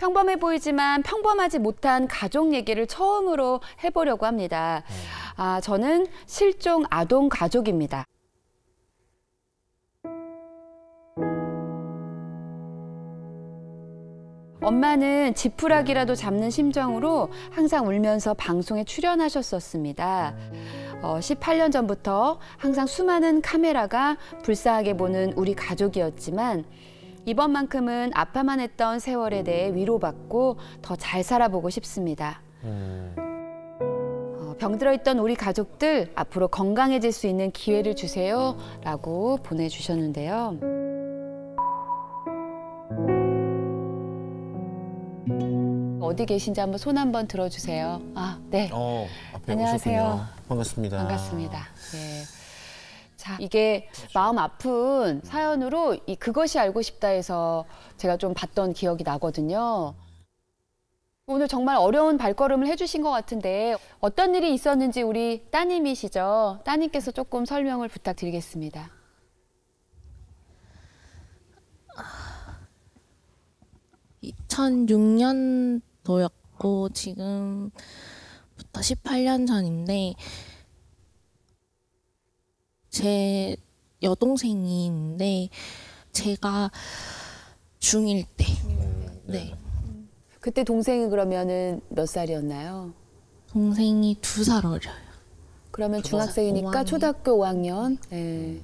평범해 보이지만 평범하지 못한 가족 얘기를 처음으로 해보려고 합니다. 저는 실종 아동 가족입니다. 엄마는 지푸라기라도 잡는 심정으로 항상 울면서 방송에 출연하셨었습니다. 18년 전부터 항상 수많은 카메라가 불쌍하게 보는 우리 가족이었지만 이번만큼은 아파만 했던 세월에 대해 위로받고 더 잘 살아보고 싶습니다. 병들어 있던 우리 가족들 앞으로 건강해질 수 있는 기회를 주세요 라고 보내주셨는데요. 어디 계신지 한번 손 한번 들어주세요. 네. 앞에 안녕하세요. 오셨군요. 반갑습니다. 반갑습니다. 네. 자, 이게 마음 아픈 사연으로 그것이 알고 싶다 해서 제가 좀 봤던 기억이 나거든요. 오늘 정말 어려운 발걸음을 해주신 것 같은데 어떤 일이 있었는지 우리 따님이시죠? 따님께서 조금 설명을 부탁드리겠습니다. 2006년도였고 지금부터 18년 전인데 제 여동생이 있는데 제가 중1 때. 네. 그때 동생이 그러면은 몇 살이었나요? 동생이 2살 어려요. 그러면 중학생이니까 5학년. 초등학교 5학년. 네.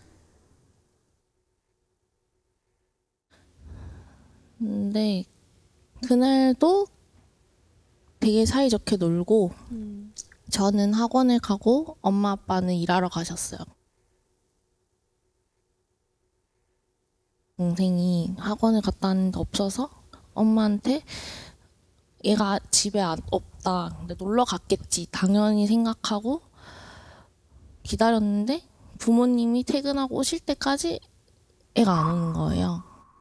근데 그날도 되게 사이좋게 놀고 저는 학원을 가고 엄마 아빠는 일하러 가셨어요. 동생이 학원을 갔다 왔는데 없어서 엄마한테 얘가 집에 없다. 근데 놀러 갔겠지. 당연히 생각하고 기다렸는데 부모님이 퇴근하고 오실 때까지 애가 안 오는 거예요.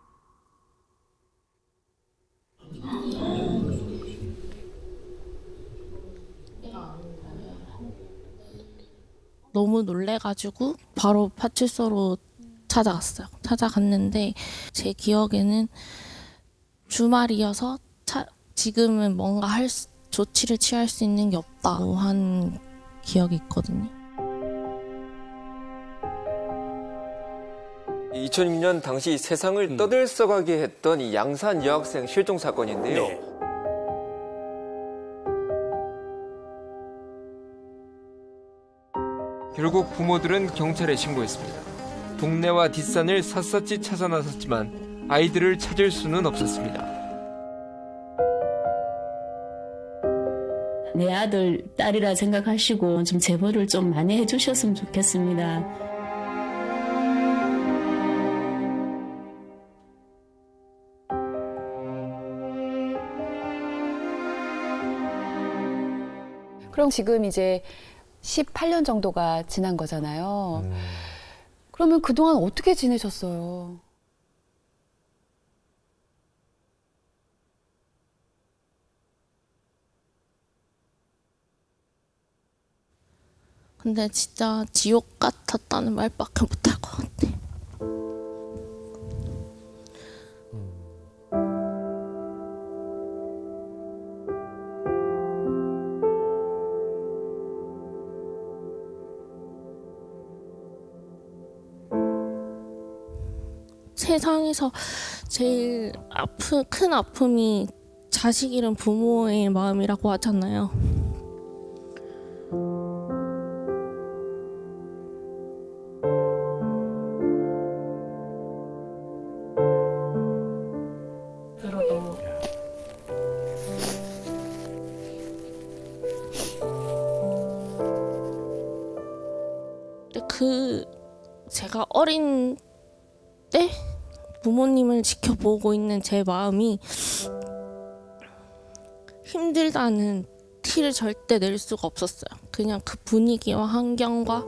너무 놀래가지고 바로 파출소로 찾아갔어요. 찾아갔는데 제 기억에는 주말이어서 지금은 뭔가 조치를 취할 수 있는 게 없다고 한 기억이 있거든요. 2006년 당시 세상을 떠들썩하게 했던 이 양산 여학생 실종 사건인데요. 네. 결국 부모들은 경찰에 신고했습니다. 동네와 뒷산을 샅샅이 찾아 나섰지만 아이들을 찾을 수는 없었습니다. 내 아들, 딸이라 생각하시고 좀 제보를 좀 많이 해주셨으면 좋겠습니다. 그럼 지금 이제 18년 정도가 지난 거잖아요. 그러면 그동안 어떻게 지내셨어요? 근데 진짜 지옥 같았다는 말밖에 못할 것 같아. 세상에서 제일 큰 아픔이 자식 잃은 부모의 마음이라고 하잖아요. 제가 어린 때 부모님을 지켜보고 있는 제 마음이 힘들다는 티를 절대 낼 수가 없었어요. 그냥 그 분위기와 환경과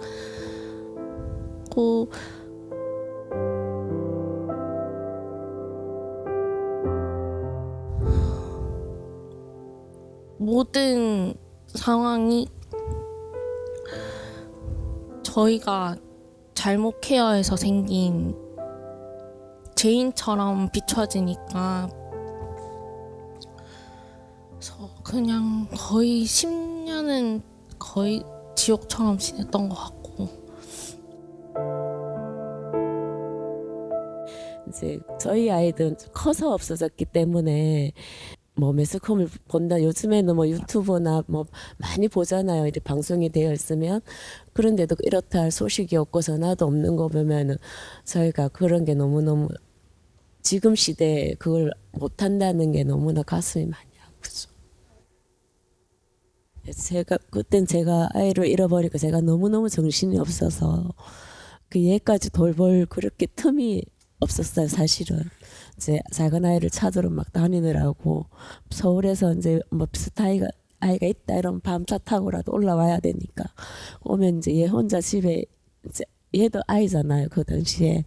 모든 상황이 저희가 잘못 케어해서 생긴 죄인처럼 비춰지니까 저 그냥 거의 10년은 거의 지옥처럼 지냈던 것 같고. 이제 저희 아이들은 커서 없어졌기 때문에 뭐 매스컴을 본다. 요즘에는 뭐 유튜브나 뭐 많이 보잖아요. 이렇게 방송이 되어 있으면. 그런데도 이렇다 할 소식이 없고 전화도 없는 거 보면은 저희가 그런 게 너무너무 지금 시대에 그걸 못한다는 게 너무나 가슴이 많이 아프죠. 그땐 제가 아이를 잃어버리고 제가 너무너무 정신이 없어서 그 얘까지 돌볼 그렇게 틈이 없었어요. 사실은 이제 작은 아이를 찾으러 막 다니느라고 서울에서 이제 뭐 비슷한 아이가 있다 이러면 밤차 타고라도 올라와야 되니까 오면 이제 얘 혼자 집에 이제 얘도 아이잖아요. 그 당시에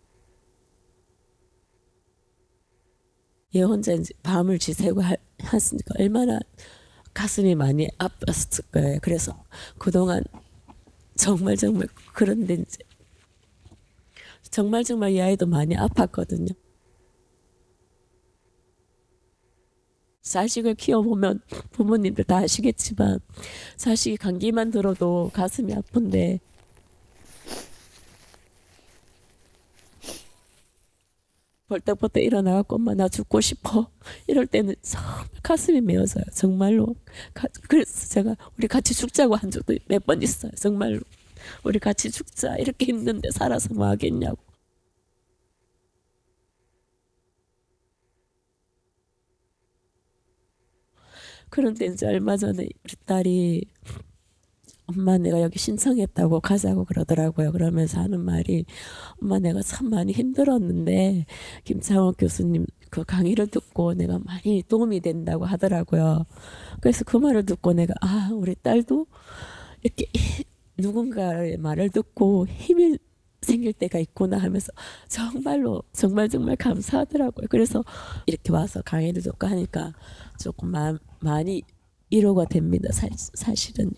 얘 혼자 이제 밤을 지새고 했으니까 얼마나 가슴이 많이 아팠을 거예요. 그래서 그동안 정말 그런데 이제 정말 이 아이도 많이 아팠거든요. 자식을 키워보면 부모님들 다 아시겠지만 자식이 감기만 들어도 가슴이 아픈데 벌떡벌떡 일어나갖고 엄마 나 죽고 싶어 이럴 때는 정말 가슴이 메어져요. 정말로. 그래서 제가 우리 같이 죽자고 한 적도 몇 번 있어요. 정말로. 우리 같이 죽자. 이렇게 힘든데 살아서 뭐 하겠냐고. 그런데 이제 얼마 전에 우리 딸이 엄마 내가 여기 신청했다고 가자고 그러더라고요. 그러면서 하는 말이 엄마 내가 참 많이 힘들었는데 김창원 교수님 그 강의를 듣고 내가 많이 도움이 된다고 하더라고요. 그래서 그 말을 듣고 내가 우리 딸도 이렇게 누군가의 말을 듣고 힘이 생길 때가 있구나 하면서 정말로 정말 감사하더라고요. 그래서 이렇게 와서 강의를 듣고 하니까 조금 많이 위로가 됩니다. 사실은요.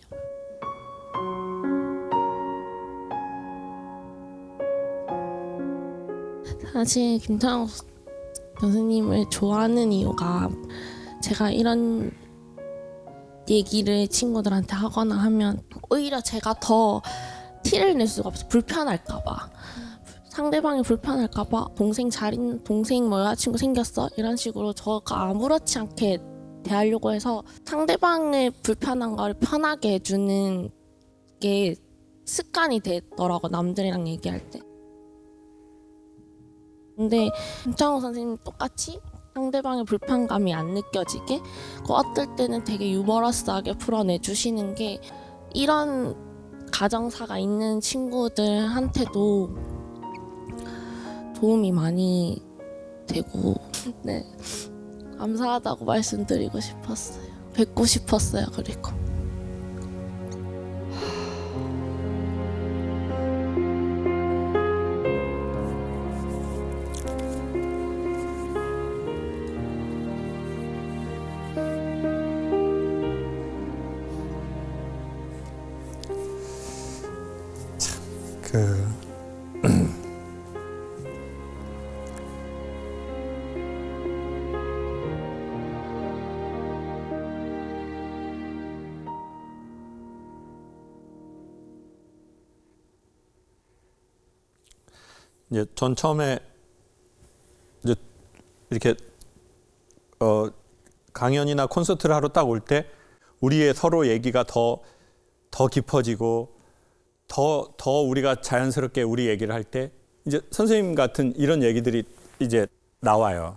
사실 김창호 교수님을 좋아하는 이유가 제가 이런 얘기를 친구들한테 하거나 하면 오히려 제가 더 티를 낼 수가 없어. 불편할까봐. 상대방이 불편할까봐 동생 뭐 여자친구 생겼어? 이런 식으로 저가 아무렇지 않게 대하려고 해서 상대방의 불편한 거를 편하게 해주는 게 습관이 되더라고. 남들이랑 얘기할 때. 근데 김창호 선생님 똑같이 상대방의 불편감이 안 느껴지게 어떨 때는 되게 유머러스하게 풀어내주시는 게 이런 가정사가 있는 친구들한테도 도움이 많이 되고 네 감사하다고 말씀드리고 싶었어요. 뵙고 싶었어요. 그리고 이제 전 처음에 이제 이렇게 강연이나 콘서트를 하러 딱 올 때 우리의 서로 얘기가 더 깊어지고 더 우리가 자연스럽게 우리 얘기를 할 때 이제 선생님 같은 이런 얘기들이 이제 나와요.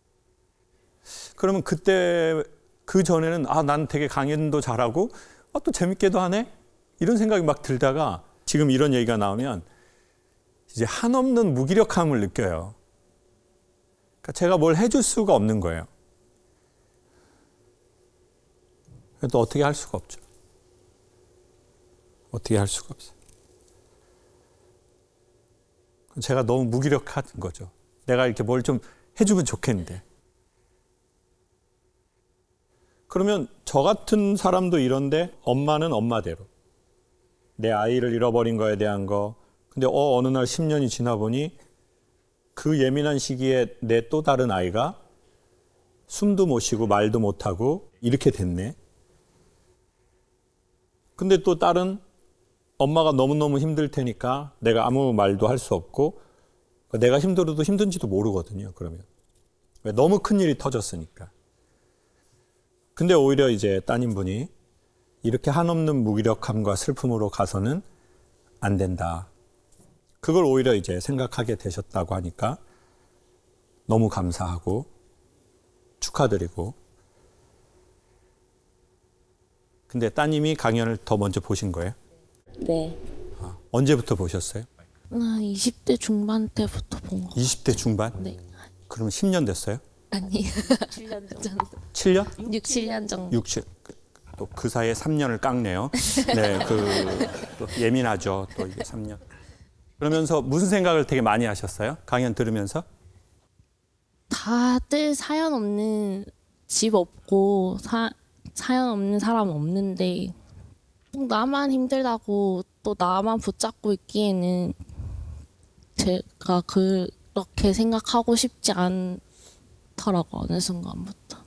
그러면 그때 그 전에는 난 되게 강연도 잘하고 또 재밌게도 하네 이런 생각이 막 들다가 지금 이런 얘기가 나오면 이제 한없는 무기력함을 느껴요. 그러니까 제가 뭘 해줄 수가 없는 거예요. 또 어떻게 할 수가 없죠. 어떻게 할 수가 없어요. 제가 너무 무기력한 거죠. 내가 이렇게 뭘 좀 해주면 좋겠는데. 그러면 저 같은 사람도 이런데 엄마는 엄마대로 내 아이를 잃어버린 거에 대한 거. 근데 어느 날 10년이 지나 보니 그 예민한 시기에 내 또 다른 아이가 숨도 못 쉬고 말도 못 하고 이렇게 됐네. 근데 또 딸은 엄마가 너무너무 힘들 테니까 내가 아무 말도 할 수 없고 내가 힘들어도 힘든지도 모르거든요. 그러면 왜? 너무 큰 일이 터졌으니까. 근데 오히려 이제 따님분이 이렇게 한없는 무기력함과 슬픔으로 가서는 안 된다. 그걸 오히려 이제 생각하게 되셨다고 하니까 너무 감사하고 축하드리고. 근데 따님이 강연을 더 먼저 보신 거예요? 네. 언제부터 보셨어요? 20대 중반 때부터 본 거. 20대 중반? 네. 그러면 10년 됐어요? 아니. 7년 정도. 7년? 6, 7년 정도. 6, 7. 또 그 사이에 3년을 깎네요. 네, 또 예민하죠. 또 이게 3년. 그러면서 무슨 생각을 되게 많이 하셨어요? 강연 들으면서? 다들 사연 없는 집 없고 사연 없는 사람 없는데 나만 힘들다고 또 나만 붙잡고 있기에는 제가 그렇게 생각하고 싶지 않더라고. 어느 순간부터.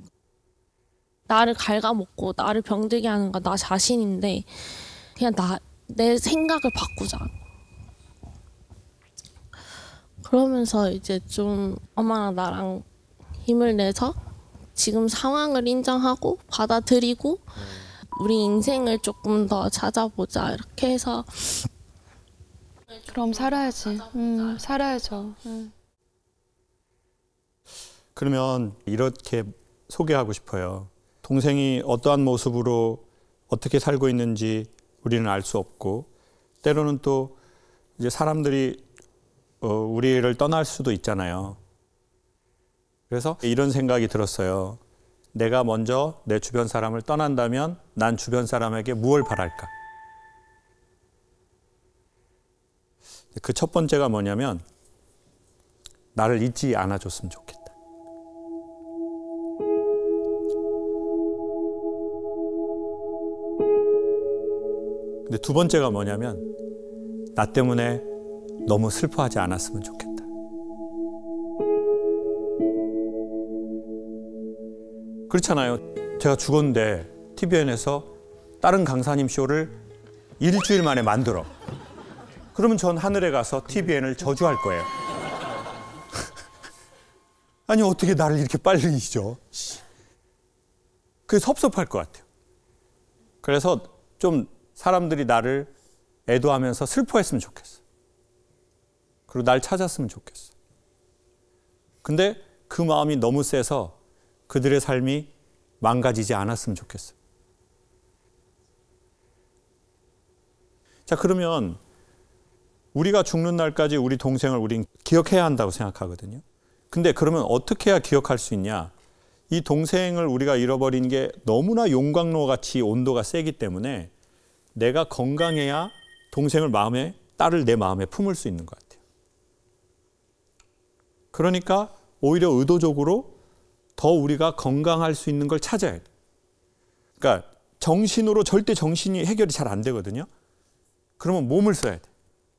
나를 갉아먹고 나를 병들게 하는 건 나 자신인데 그냥 내 생각을 바꾸자. 그러면서 이제 좀 엄마랑 나랑 힘을 내서 지금 상황을 인정하고 받아들이고 우리 인생을 조금 더 찾아보자 이렇게 해서. 그럼 살아야지. 살아야죠. 그러면 이렇게 소개하고 싶어요. 동생이 어떠한 모습으로 어떻게 살고 있는지 우리는 알 수 없고 때로는 또 이제 사람들이 우리를 떠날 수도 있잖아요. 그래서 이런 생각이 들었어요. 내가 먼저 내 주변 사람을 떠난다면 난 주변 사람에게 무엇을 바랄까? 그 첫 번째가 뭐냐면 나를 잊지 않아줬으면 좋겠다. 근데 두 번째가 뭐냐면 나 때문에 너무 슬퍼하지 않았으면 좋겠다. 그렇잖아요. 제가 죽었는데 TVN에서 다른 강사님 쇼를 일주일 만에 만들어. 그러면 전 하늘에 가서 TVN을 저주할 거예요. 아니 어떻게 나를 이렇게 빨리 잊어. 그게 섭섭할 것 같아요. 그래서 좀 사람들이 나를 애도하면서 슬퍼했으면 좋겠어. 그리고 날 찾았으면 좋겠어. 근데 그 마음이 너무 세서 그들의 삶이 망가지지 않았으면 좋겠어. 자, 그러면 우리가 죽는 날까지 우리 동생을 우린 기억해야 한다고 생각하거든요. 근데 그러면 어떻게 해야 기억할 수 있냐? 이 동생을 우리가 잃어버린 게 너무나 용광로 같이 온도가 세기 때문에 내가 건강해야 동생을 마음에, 딸을 내 마음에 품을 수 있는 것 같아요. 그러니까 오히려 의도적으로 더 우리가 건강할 수 있는 걸 찾아야 돼. 그러니까 정신으로 절대 정신이 해결이 잘 안 되거든요. 그러면 몸을 써야 돼.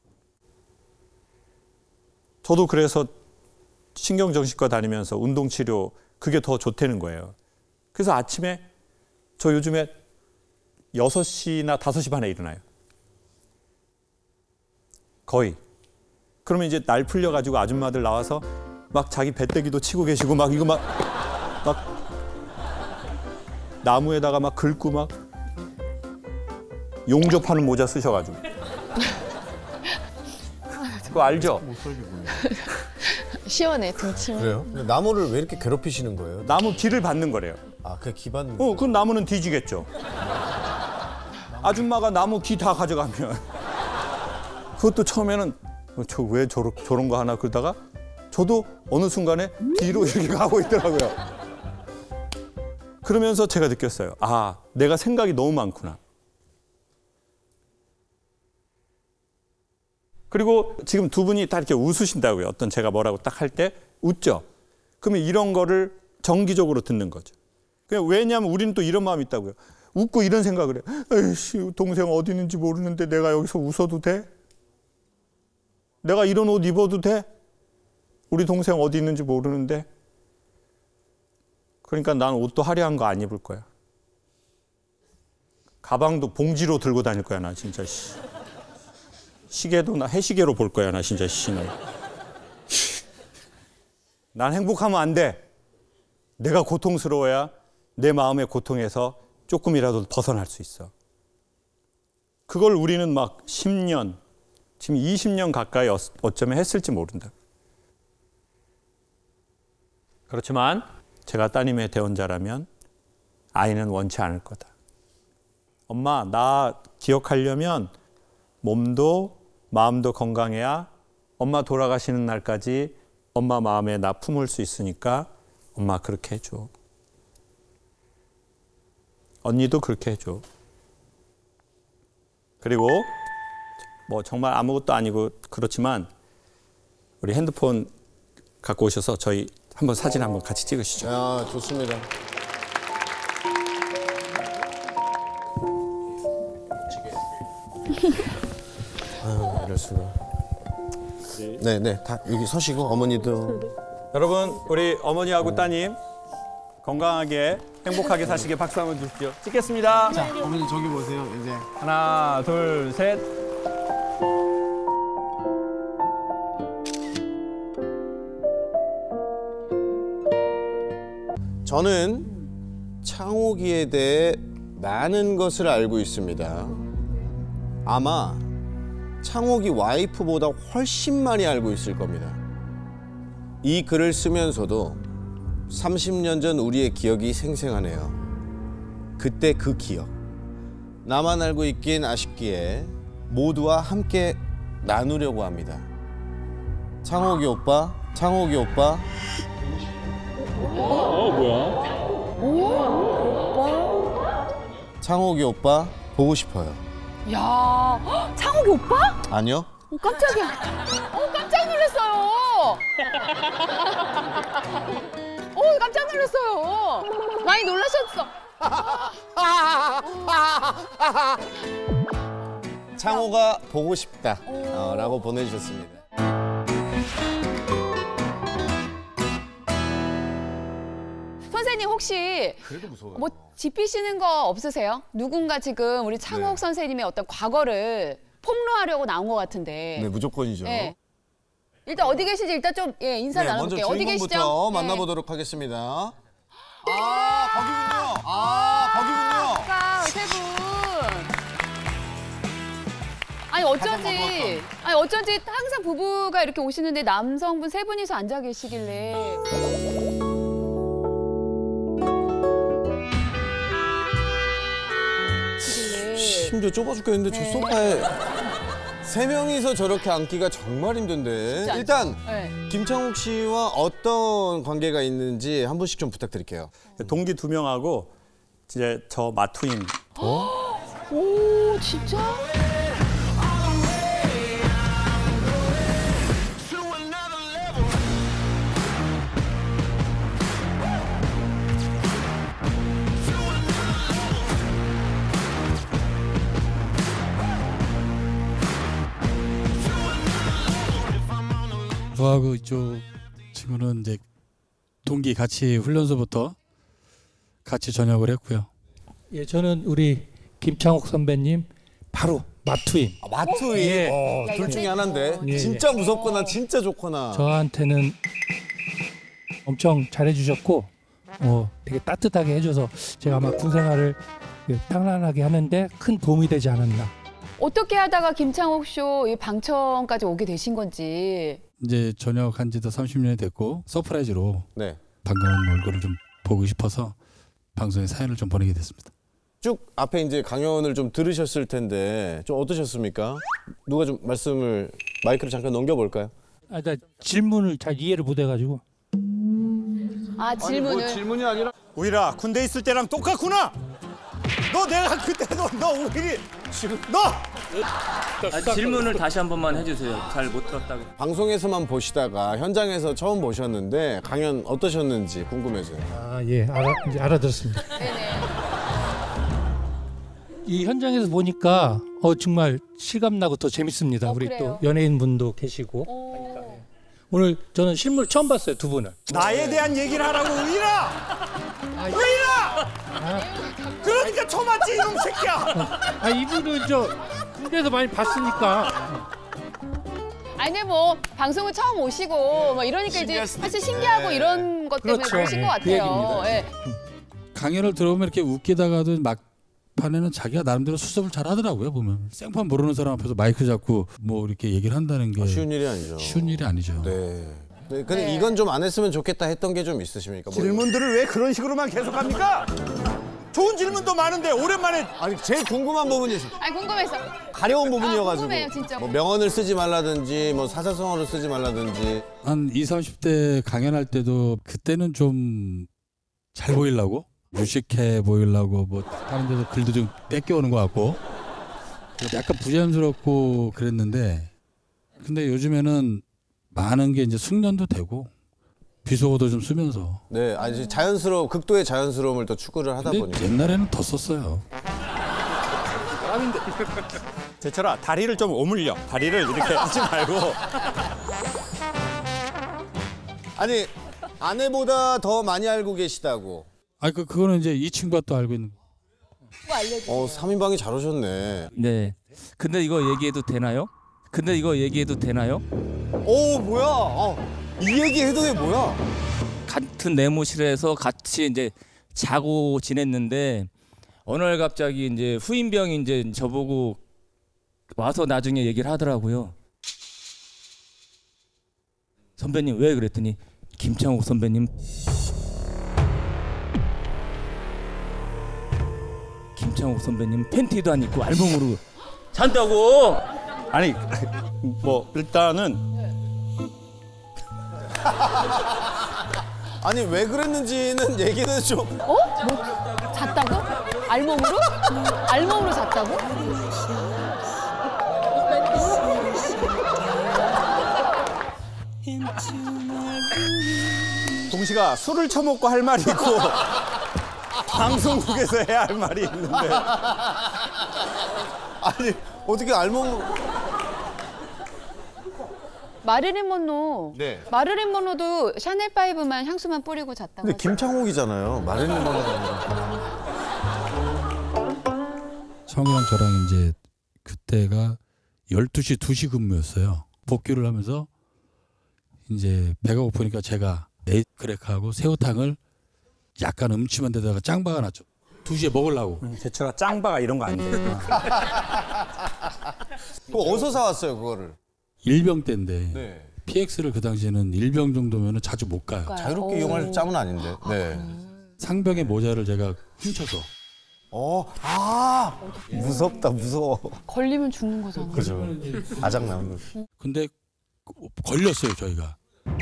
저도 그래서 신경정신과 다니면서 운동치료 그게 더 좋다는 거예요. 그래서 아침에 저 요즘에 6시나 5시 반에 일어나요. 거의. 그러면 이제 날 풀려가지고 아줌마들 나와서 막 자기 배때기도 치고 계시고 막 이거 막 나무에다가 막 긁고 막 용접하는 모자 쓰셔가지고. 그거 알죠? 시원해 등치면. 그래요? 근데 나무를 왜 이렇게 괴롭히시는 거예요? 나무 기를 받는 거래요. 아, 그 기반. 그럼 나무는 뒤지겠죠. 아줌마가 나무 기 다 가져가면 그것도 처음에는 저 왜 저런 거 하나 그러다가 저도 어느 순간에 뒤로 이렇게 가고 있더라고요. 그러면서 제가 느꼈어요. 아, 내가 생각이 너무 많구나. 그리고 지금 두 분이 다 이렇게 웃으신다고요. 어떤 제가 뭐라고 딱 할 때 웃죠. 그러면 이런 거를 정기적으로 듣는 거죠. 왜냐하면 우리는 또 이런 마음이 있다고요. 웃고 이런 생각을 해요. 에이씨, 동생 어디 있는지 모르는데 내가 여기서 웃어도 돼? 내가 이런 옷 입어도 돼? 우리 동생 어디 있는지 모르는데. 그러니까 난 옷도 화려한 거 안 입을 거야. 가방도 봉지로 들고 다닐 거야, 나 진짜. 시계도 나 해시계로 볼 거야, 나 진짜. 난 행복하면 안 돼. 내가 고통스러워야 내 마음의 고통에서 조금이라도 벗어날 수 있어. 그걸 우리는 막 10년, 지금 20년 가까이 어쩌면 했을지 모른다. 그렇지만 제가 따님의 대원자라면 아이는 원치 않을 거다. 엄마, 나 기억하려면 몸도 마음도 건강해야 엄마 돌아가시는 날까지 엄마 마음에 나 품을 수 있으니까 엄마 그렇게 해줘. 언니도 그렇게 해줘. 그리고 뭐 정말 아무것도 아니고 그렇지만 우리 핸드폰 갖고 오셔서 저희 한번 사진 한번 같이 찍으시죠. 야, 좋습니다. 아유, 이럴 수가. 네, 다 여기 서시고 어머니도. 여러분, 우리 어머니하고 따님 건강하게 행복하게 사시게 박수 한번 주십시오. 찍겠습니다. 자, 어머니 저기 보세요. 이제 하나, 둘, 셋. 저는 창옥이에 대해 많은 것을 알고 있습니다. 아마 창옥이 와이프보다 훨씬 많이 알고 있을 겁니다. 이 글을 쓰면서도 30년 전 우리의 기억이 생생하네요. 그때 그 기억. 나만 알고 있긴 아쉽기에 모두와 함께 나누려고 합니다. 창옥이 오빠, 창옥이 오빠. 창옥이 오빠 보고 싶어요. 야, 헉, 창욱이 오빠? 아니요? 깜짝이야. 깜짝 놀랐어요. 깜짝 놀랐어요. 많이 놀라셨어. 창호가 보고 싶다 라고 보내주셨습니다. 선생님 혹시 뭐 짚으시는 거 없으세요? 누군가 지금 우리 창옥 네. 선생님의 어떤 과거를 폭로하려고 나온 것 같은데. 네, 무조건이죠. 네. 일단 어디 계시지? 일단 좀 인사 네, 먼저 나눠볼게요. 어디 계시죠? 주인공부터 네. 만나보도록 하겠습니다. 거기군요. 거기군요. 아까 세 분. 아니 어쩐지 항상 부부가 이렇게 오시는데 남성분 세 분이서 앉아 계시길래. 심지어 좁아 죽겠는데 저 소파에 세 명이서 저렇게 앉기가 정말 힘든데. 일단 네. 김창욱 씨와 어떤 관계가 있는지 한 분씩 좀 부탁드릴게요. 동기 2명하고 이제 저 마투인. 오 진짜? 저하고 이쪽 친구는 이제 동기 같이 훈련소부터 같이 전역을 했고요. 예, 저는 우리 김창옥 선배님 바로 마투임. 마투인. 예. 둘 중에 하나인데 예, 진짜 무섭거나 진짜 좋거나. 저한테는 엄청 잘해주셨고 되게 따뜻하게 해줘서 제가 아마 군 생활을 편안하게 하는데 큰 도움이 되지 않았나. 어떻게 하다가 김창옥 쇼 이 방청까지 오게 되신 건지. 이제 전역한 지도 30년이 됐고 서프라이즈로 네. 반가운 얼굴을 좀 보고 싶어서 방송에 사연을 좀 보내게 됐습니다. 쭉 앞에 이제 강연을 좀 들으셨을 텐데 좀 어떠셨습니까? 누가 좀 말씀을 마이크를 잠깐 넘겨볼까요? 나 질문을 잘 이해를 못해가지고. 질문을. 질문이 아니라 우일아, 군대 있을 때랑 똑같구나. 너 내가 그때 너 우일이 지금 너. 질문을 다시 한 번만 해주세요. 잘 못 들었다고. 방송에서만 보시다가 현장에서 처음 보셨는데 강연 어떠셨는지 궁금해서요. 예, 이제 알아들었습니다. 네네. 이 현장에서 보니까 정말 실감나고 더 재밌습니다. 우리 그래요? 또 연예인 분도 계시고. 오늘 저는 실물 처음 봤어요, 두 분을. 나에 대한 얘기를 하라고 우일아. 그러니까 처맞지 이놈 새끼야. 이분은 저 군대에서 많이 봤으니까. 아니 뭐 방송을 처음 오시고 뭐 이러니까 이제 사실 신기하고 이런 것 때문에 그렇죠. 오신 것 그 같아요. 예. 강연을 들어보면 이렇게 웃기다가도 막판에는 자기가 나름대로 수습을 잘 하더라고요. 보면 생판 모르는 사람 앞에서 마이크 잡고 뭐 이렇게 얘기를 한다는 게 쉬운 일이 아니죠. 쉬운 일이 아니죠. 네. 근데 이건 좀 안 했으면 좋겠다 했던 게 좀 있으십니까? 질문들을 왜 그런 식으로만 계속합니까? 좋은 질문도 많은데 오랜만에. 아니 제일 궁금한 부분이 있어요. 아니 궁금해서. 가려운 부분이어가지고. 궁금해요, 진짜. 뭐 명언을 쓰지 말라든지 뭐 사자성어를 쓰지 말라든지. 한 20, 30대 강연할 때도 그때는 좀 잘 보이려고 무식해 보이려고 뭐 다른 데서 글도 좀 뺏겨오는 것 같고 약간 부자연스럽고 그랬는데 근데 요즘에는 많은 게 이제 숙련도 되고 비속어도 좀 쓰면서 네, 아니 극도의 자연스러움을 또 추구를 하다 보니까. 옛날에는 더 썼어요. 제철아 다리를 좀 오물려. 다리를 이렇게 하지 말고. 아니 아내보다 더 많이 알고 계시다고. 그거는 이제 이 친구가 또 알고 있는. 그거 알려주세요. 3인방이 잘 오셨네. 네. 근데 이거 얘기해도 되나요? 오 뭐야? 이 얘기 해도 돼 뭐야? 같은 내무실에서 같이 이제 자고 지냈는데 어느 날 갑자기 이제 후임병이 이제 저보고 와서 나중에 얘기를 하더라고요. 선배님 왜 그랬더니 김창욱 선배님 팬티도 안 입고 알몸으로 잔다고. 아니 뭐 일단은 아니 왜 그랬는지는 얘기는 좀. 뭐 잤다고? 알몸으로? 알몸으로 잤다고? 동시가 술을 처먹고 할 말이 있고 방송국에서 해야 할 말이 있는데. 아니 어떻게 알몸. 마릴린 먼로. 네. 마릴린 먼로도 샤넬 5만 향수만 뿌리고 잤다고. 근데 김창욱이잖아요. 마릴린 먼로가. 성이랑 저랑 이제 그때가 12시 2시 근무였어요. 복귀를 하면서 이제 배가 고프니까 제가 에이크랙하고 새우탕을 약간 음침한 데다가 짱 박아놨죠. 2시에 먹으려고. 제철아 짱바가 이런 거 아닌데. 그거 어디서 사왔어요 그거를? 일병 때인데 네. PX를 그 당시에는 일병 정도면 자주 못 가요. 자유롭게 이용할 짬은 아닌데. 네. 상병의 모자를 제가 훔쳐서. 무섭다 무서워. 걸리면 죽는 거잖아. 그죠. 아작 나는 거. 근데 걸렸어요 저희가.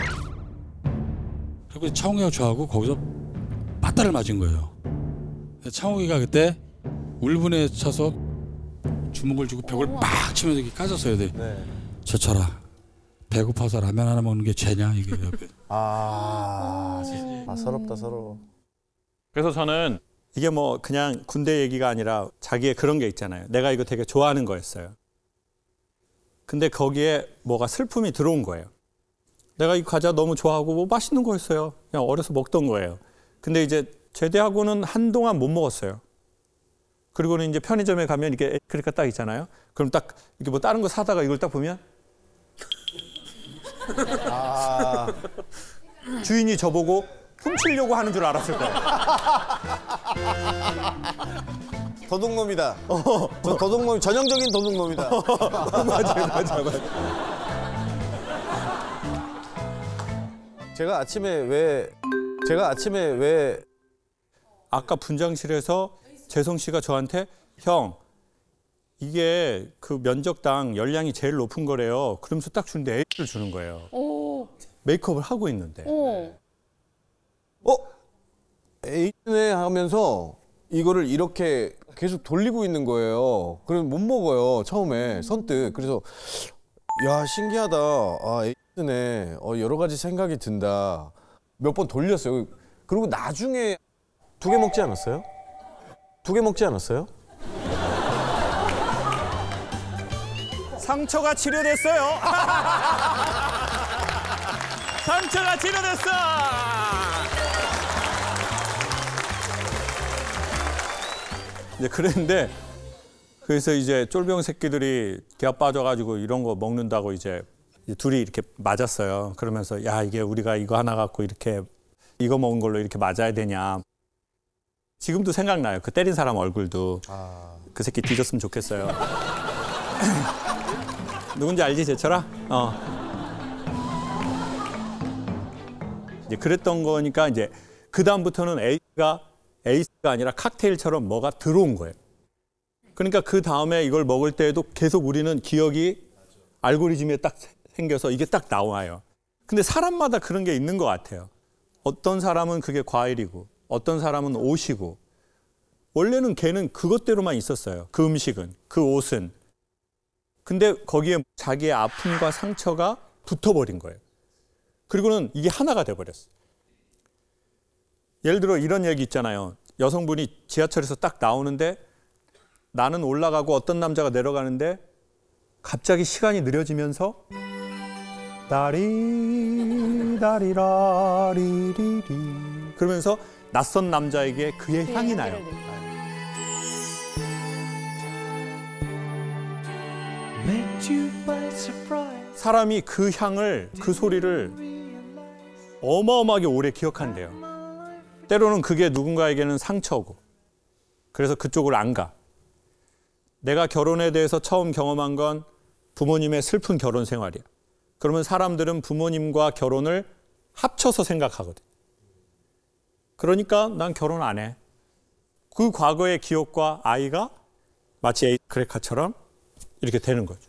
그리고 창욱이가 저하고 거기서 맞다를 맞은 거예요. 창욱이가 그때 울분에 차서 주먹을 쥐고 벽을 빡 치면서 이렇게 까졌어요. 네. 저쳐라 배고파서 라면 하나 먹는 게 죄냐 이게. 서럽다 서러워. 그래서 저는 이게 뭐 그냥 군대 얘기가 아니라 자기의 그런 게 있잖아요. 내가 이거 되게 좋아하는 거였어요. 근데 거기에 뭐가 슬픔이 들어온 거예요. 내가 이 과자 너무 좋아하고 뭐 맛있는 거였어요. 그냥 어려서 먹던 거예요. 근데 이제 제대하고는 한동안 못 먹었어요. 그리고는 이제 편의점에 가면 이렇게 그러니까 딱 있잖아요. 그럼 딱 이렇게 뭐 다른 거 사다가 이걸 딱 보면 주인이 저보고 훔치려고 하는 줄 알았을 거예요. 도둑놈이다. 저 도둑놈 전형적인 도둑놈이다. 맞아. 제가 아침에 왜 아까 분장실에서 재성 씨가 저한테 형 이게 그 면적당 열량이 제일 높은 거래요. 그러면서 딱 주는데 A를 주는 거예요. 오. 메이크업을 하고 있는데. 오. A네 하면서 이거를 이렇게 계속 돌리고 있는 거예요. 그럼 못 먹어요. 처음에 선뜻. 그래서 야 신기하다. A네. 여러 가지 생각이 든다. 몇 번 돌렸어요. 그리고 나중에 2개 먹지 않았어요? 2개 먹지 않았어요? 상처가 치료됐어요. 상처가 치료됐어. 이제 그랬는데 그래서 이제 쫄병 새끼들이 기아 빠져가지고 이런 거 먹는다고 이제 둘이 이렇게 맞았어요. 그러면서 야 이게 우리가 이거 하나 갖고 이렇게 이거 먹은 걸로 이렇게 맞아야 되냐. 지금도 생각나요. 그 때린 사람 얼굴도. 그 새끼 뒤졌으면 좋겠어요. 누군지 알지 제철아? 이제 그랬던 거니까 이제 그 다음부터는 에이스가 아니라 칵테일처럼 뭐가 들어온 거예요. 그러니까 그 다음에 이걸 먹을 때에도 계속 우리는 기억이 알고리즘에 딱 생겨서 이게 딱 나와요. 근데 사람마다 그런 게 있는 것 같아요. 어떤 사람은 그게 과일이고 어떤 사람은 옷이고 원래는 걔는 그것대로만 있었어요. 그 음식은, 그 옷은. 근데 거기에 자기의 아픔과 상처가 붙어버린 거예요. 그리고는 이게 하나가 돼버렸어요. 예를 들어 이런 얘기 있잖아요. 여성분이 지하철에서 딱 나오는데 나는 올라가고 어떤 남자가 내려가는데 갑자기 시간이 느려지면서 다리다리라리리리 그러면서 낯선 남자에게 그의 향이 나요. 사람이 그 향을, 그 소리를 어마어마하게 오래 기억한대요. 때로는 그게 누군가에게는 상처고 그래서 그쪽을 안 가. 내가 결혼에 대해서 처음 경험한 건 부모님의 슬픈 결혼 생활이야. 그러면 사람들은 부모님과 결혼을 합쳐서 생각하거든. 그러니까 난 결혼 안 해. 그 과거의 기억과 아이가 마치 에이크레카처럼 이렇게 되는 거죠.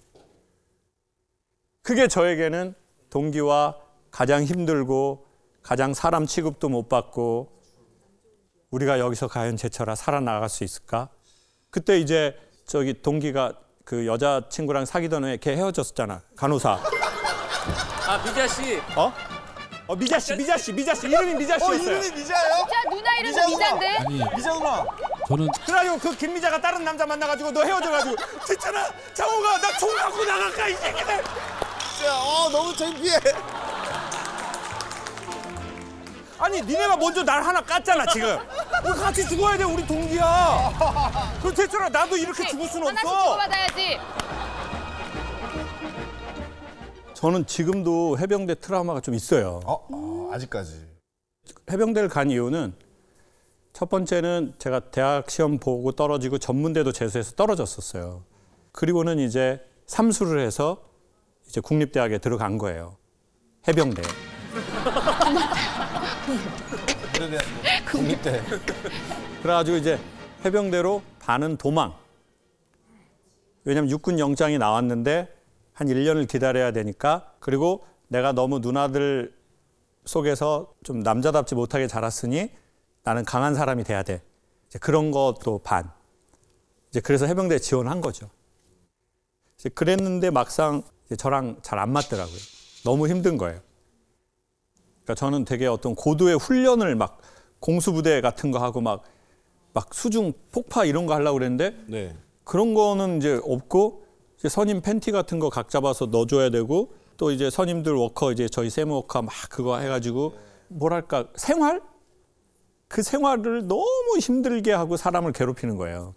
그게 저에게는 동기와 가장 힘들고 가장 사람 취급도 못 받고 우리가 여기서 과연 제철아 살아나갈 수 있을까? 그때 이제 저기 동기가 그 여자친구랑 사귀던 애 걔 헤어졌었잖아. 간호사. 아 미자 씨. 미자 씨 이름이 미자 씨였어요. 이름이 미자예요? 진짜 누나 이름도 미자인데? 아니 미자 누나. 저는 그래가지고 그 김미자가 다른 남자 만나가지고 너 헤어져가지고 진짜나 장호가 나 총 갖고 나갈까 이 새끼들. 진짜 너무 창피해. 아니 니네가 먼저 날 하나 깠잖아 지금. 우리 같이 죽어야 돼 우리 동기야. 그 대철아 나도 이렇게 죽을 수는 하나씩 없어. 주고받아야지. 저는 지금도 해병대 트라우마가 좀 있어요. 아직까지. 해병대를 간 이유는 첫 번째는 제가 대학 시험 보고 떨어지고 전문대도 재수해서 떨어졌었어요. 그리고는 이제 삼수를 해서 이제 국립대학에 들어간 거예요. 해병대. 국립대. 그래가지고 이제 해병대로 반은 도망. 왜냐면 육군 영장이 나왔는데 한 1년을 기다려야 되니까 그리고 내가 너무 누나들 속에서 좀 남자답지 못하게 자랐으니 나는 강한 사람이 돼야 돼. 이제 그런 것도 반. 이제 그래서 해병대에 지원한 거죠. 이제 그랬는데 막상 이제 저랑 잘 안 맞더라고요. 너무 힘든 거예요. 그러니까 저는 되게 어떤 고도의 훈련을 막 공수부대 같은 거 하고 막 수중 폭파 이런 거 하려고 그랬는데 네. 그런 거는 이제 없고 이제 선임 팬티 같은 거 각 잡아서 넣어줘야 되고 또 이제 선임들 워커 이제 저희 세무워커 막 그거 해가지고 뭐랄까 생활? 그 생활을 너무 힘들게 하고 사람을 괴롭히는 거예요.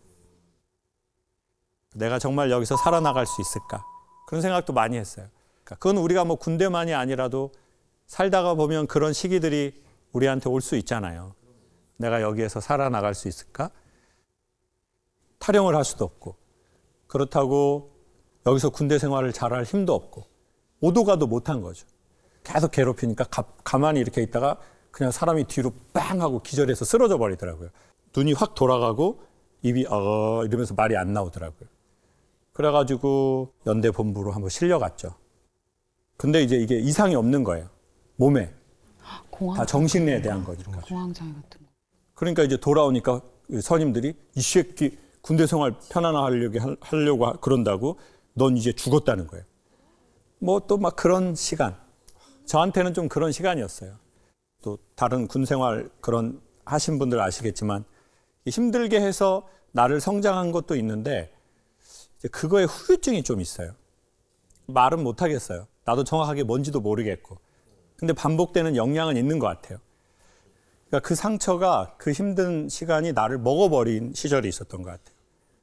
내가 정말 여기서 살아나갈 수 있을까? 그런 생각도 많이 했어요. 그러니까 그건 우리가 뭐 군대만이 아니라도 살다가 보면 그런 시기들이 우리한테 올 수 있잖아요. 내가 여기에서 살아나갈 수 있을까? 타령을 할 수도 없고 그렇다고 여기서 군대 생활을 잘할 힘도 없고 오도가도 못한 거죠. 계속 괴롭히니까 가만히 이렇게 있다가 그냥 사람이 뒤로 빵 하고 기절해서 쓰러져 버리더라고요. 눈이 확 돌아가고 입이 이러면서 말이 안 나오더라고요. 그래가지고 연대 본부로 한번 실려갔죠. 근데 이제 이게 이상이 없는 거예요. 몸에. 다 정신에 대한 거니까. 공황장애 같은 거. 그러니까 이제 돌아오니까 선임들이 이 새끼 군대 생활 편안하려고 그런다고 넌 이제 죽었다는 거예요. 뭐 또 막 그런 시간. 저한테는 좀 그런 시간이었어요. 또 다른 군 생활 그런 하신 분들 아시겠지만 힘들게 해서 나를 성장한 것도 있는데 이제 그거에 후유증이 좀 있어요. 말은 못 하겠어요. 나도 정확하게 뭔지도 모르겠고. 근데 반복되는 영향은 있는 것 같아요. 그러니까 그 상처가 그 힘든 시간이 나를 먹어버린 시절이 있었던 것 같아요.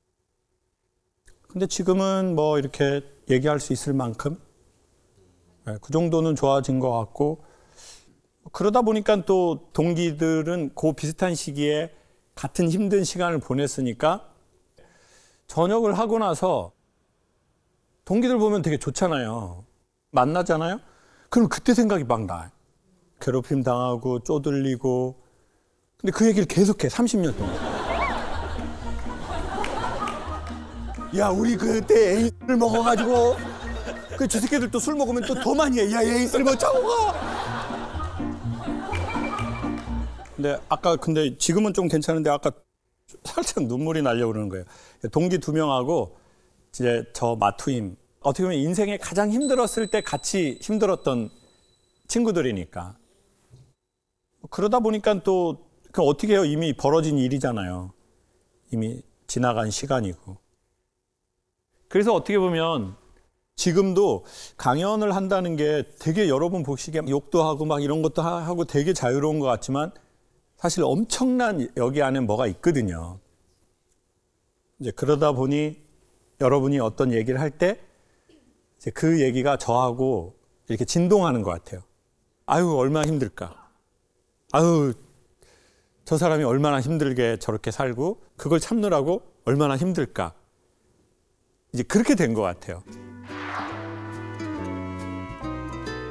근데 지금은 뭐 이렇게 얘기할 수 있을 만큼 그 정도는 좋아진 것 같고, 그러다 보니까 또 동기들은 그 비슷한 시기에 같은 힘든 시간을 보냈으니까 전역을 하고 나서 동기들 보면 되게 좋잖아요. 만나잖아요. 그럼 그때 생각이 막 나요. 괴롭힘 당하고 쪼들리고. 근데 그 얘기를 계속해, 30년 동안. 야, 우리 그때 에이스를 먹어가지고 그 저 새끼들 또 술 먹으면 또 더 많이 해. 야, 에이스를 뭐 차고 가. 근데 지금은 좀 괜찮은데 아까 살짝 눈물이 나려고 그러는 거예요. 동기 2명하고 이제 저 마투임, 어떻게 보면 인생에 가장 힘들었을 때 같이 힘들었던 친구들이니까. 그러다 보니까 또 어떻게 해요? 이미 벌어진 일이잖아요. 이미 지나간 시간이고. 그래서 어떻게 보면 지금도 강연을 한다는 게 되게 여러분 보시기에 욕도 하고 막 이런 것도 하고 되게 자유로운 것 같지만 사실 엄청난 여기 안에 뭐가 있거든요. 이제 그러다 보니 여러분이 어떤 얘기를 할 때 이제 그 얘기가 저하고 이렇게 진동하는 것 같아요. 아유, 얼마나 힘들까. 아유, 저 사람이 얼마나 힘들게 저렇게 살고 그걸 참느라고 얼마나 힘들까. 이제 그렇게 된 것 같아요.